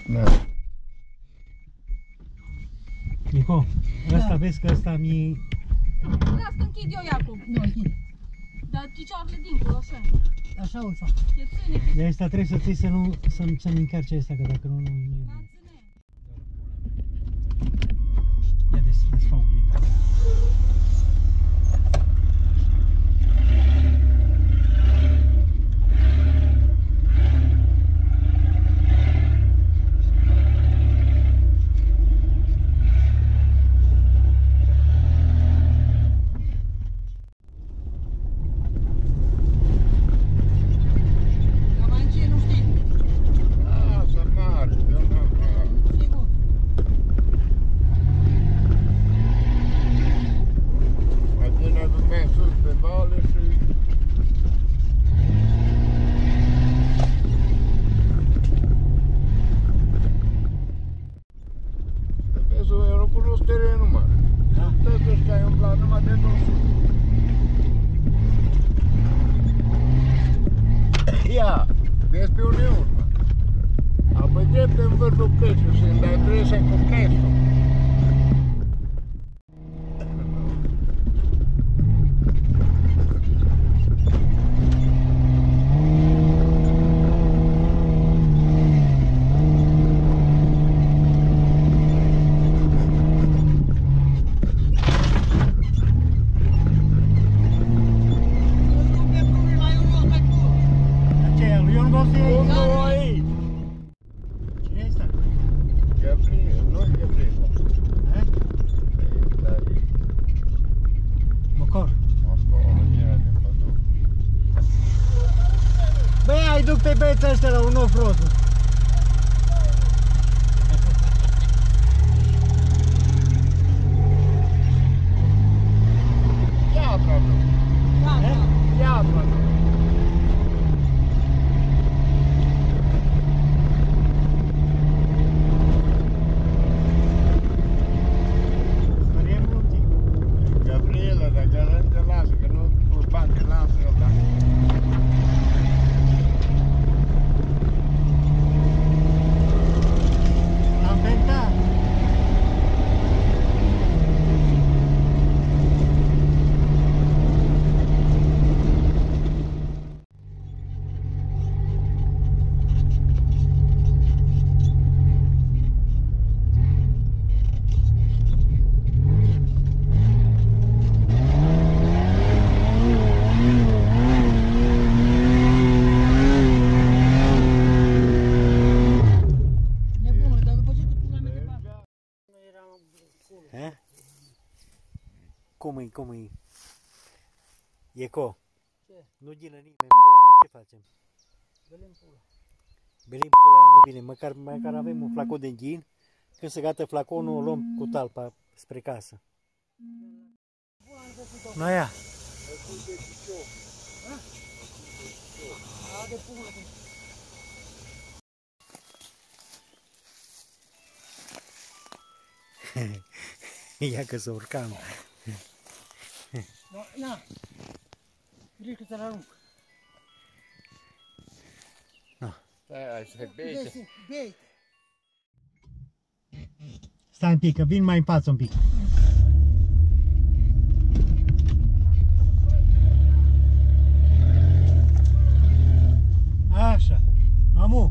Da. Nico, ăsta vezi că ăsta mi... Lasă, închid eu, Iacob. Nu, închid. Dar picioarele dincolo, așa. Așa o fac. E țâne. De asta trebuie să ții să-mi încarce asta, că dacă nu, nu... Ia desfă oglinda. Ia, vezi pe unde e urmă. Apoi drept în vârful creșului și îmi dai dresa cu creșul. Duc pe băieța ăștia la un off-road. Ia, bravo. Ia, bravo. Gabriela, dacă nu te lasă, că nu cu bani te lasă eu, da. Cum-i? Ieco. Ce? Nu ghilă nimeni în pula mea, ce facem? Belim pula. Belim pula aia, nu bine, măcar avem un flacon de ghin. Când se gata flaconul, o luăm cu talpa spre casă. No, ia. Ia că să urcam. Na, vrei că ți-l arunc. Stai, să beite. Beite. Stai un pic, că vin mai în față un pic. Așa, mamu.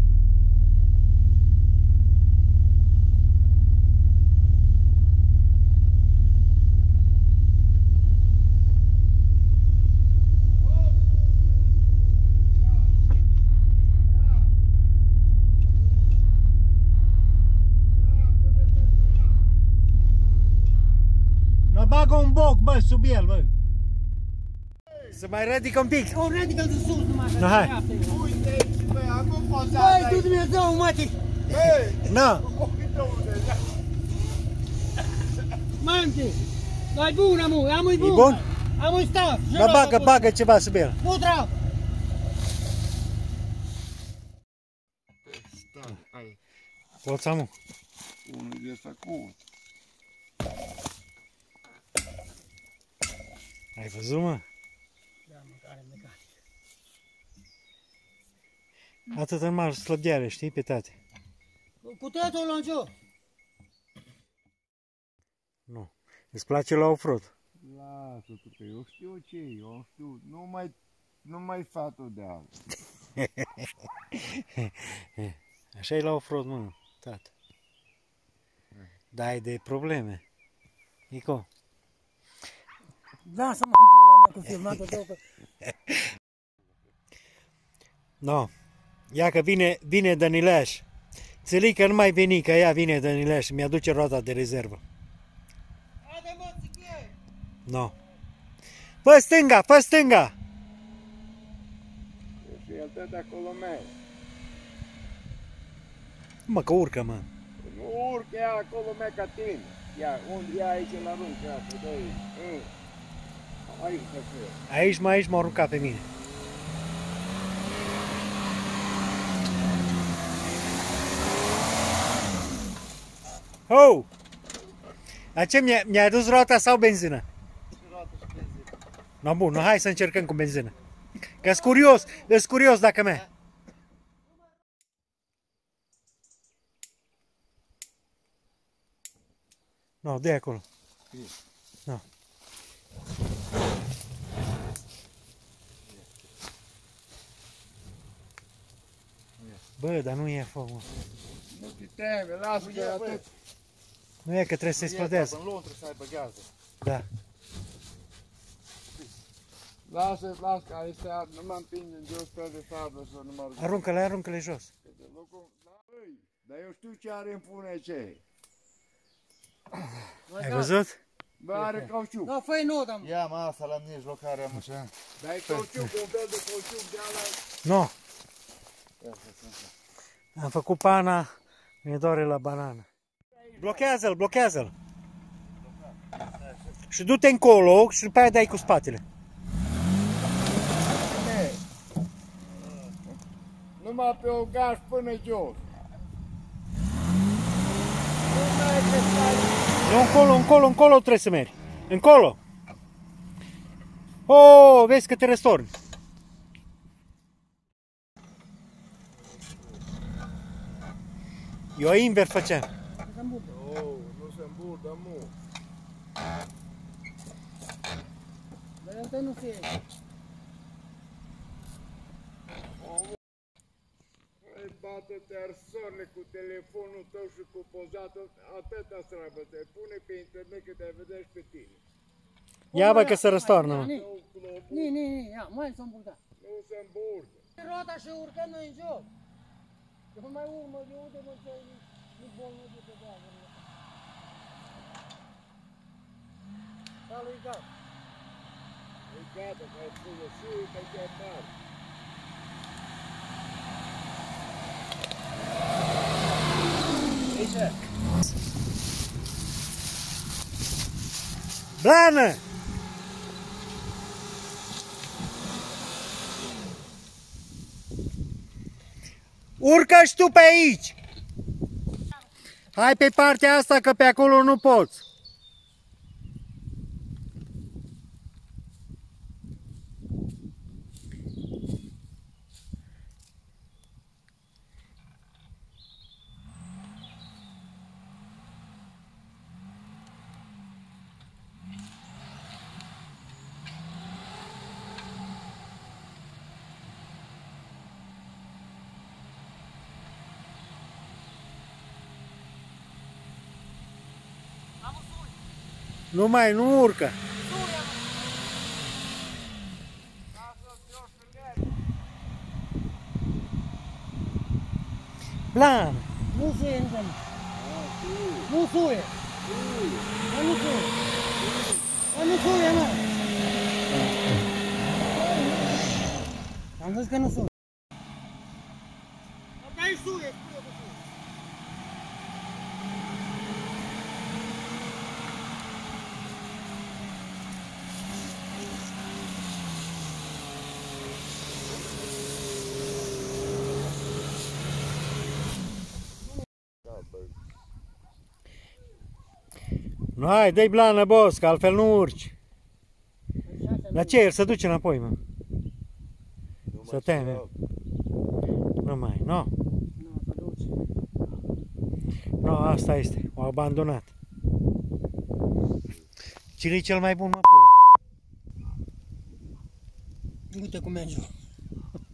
Bagă un boc, bă, sub el, bă. Să mai ridică un pic. O ridică de sus numai. No, hai. Uite, băi, acum poți să Băi, tu Dumnezeu, mătii. Băi! Na. Manti, dai bun, amu, amu-i bun. E bun? Amu-i staf. Dar bagă ceva sub el. Putra. Stai, hai. Poți, amu? Unul de ăsta cu... Ai văzut, mă? Da, mâncare mecanică. Atât în mare slăbdeare, știi, pe tate. Cu totul în jos. Nu. Îți place la off-road? Lasă-tu că eu știu ce e, eu știu, nu mai fatul de alt. Așa e la off-road, mă, tată. Da, ai de probleme. Nico. Lasă-mă în pula mea cu filmatul tău că... No. Ia că vine Dănileaș. Înțeleg că nu mai veni, că ea vine Dănileaș și mi-aduce roata de rezervă. Haide mă, țiche! No. Fă stânga, fă stânga! Și el tot acolo merge. Mă, că urcă, mă. Nu urcă ea acolo merg ca tine. Ia, unde e aici la rând, ia, să dă aici, să fie. Aici m-a aruncat pe mine. Oh! Dar ce, mi-a adus roata sau benzină? Roată și benzină. No, bun, no, hai să încercăm cu benzină. Că-s curios dacă merg. No, de acolo. No. Bă, dar nu e foc, mă. Nu te teme, lasă că e atât. Nu e că trebuie să explodează. În lung trebuie să aibă gază. Da. Lasă că aici nu mă împinge în jos pe de sablă să nu mă rog. Aruncă-le jos. Dar eu știu ce are în pune ce. Ai văzut? Bă, are cauciuc. Da, fă-i noda, mă. Ia mă asta la mijloc care am așa. Dar e cauciuc, un fel de cauciuc de ala. No. Am făcut pana, mi-e doare la banană. Blochează-l, blochează-l. Și du-te încolo și după aia dai cu spatele. Numai pe o gaz până jos. Nu, încolo trebuie să mergi. Încolo. Oh, vezi că te răstorni. Eu invers făceam. Nu se îmburdă mult. Dar ăsta nu se iese. Bată-te arsorne cu telefonul tău și cu pozatul, atâta treabă te pune pe internet că te vedea și pe tine. Ia bă că se răstoarnă, mă. Ni, ia, mai să îmburda. Nu se îmburdă. Roata și urcăm noi în jos. Eu mai urmă de unde mă ți-ai nu bol nu de pe bază. Da, lui gata. E gata, că ai spus și uite ce mare. Blană! Urcă și tu pe aici! Hai pe partea asta că pe acolo nu poți. Nu urcă. Plan. Nu suie, nu suie. Nu suie. Nu suie. Nu suie, mă. Am zis că nu suie. Dar e suie, spune că suie. Nu, hai, dă-i blană, boss, că altfel nu urci. La ce? El se duce înapoi, mă. Să teme. Nu mai, nu. Nu, se duce. No, asta este. O abandonat. Cine e cel mai bun, mă, pula? Uite cum merge.